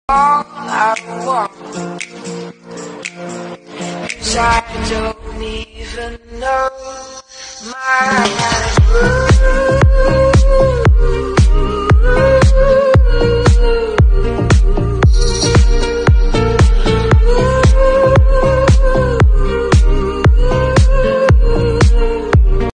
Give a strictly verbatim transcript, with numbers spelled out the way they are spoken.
all I want, 'cause I don't even know my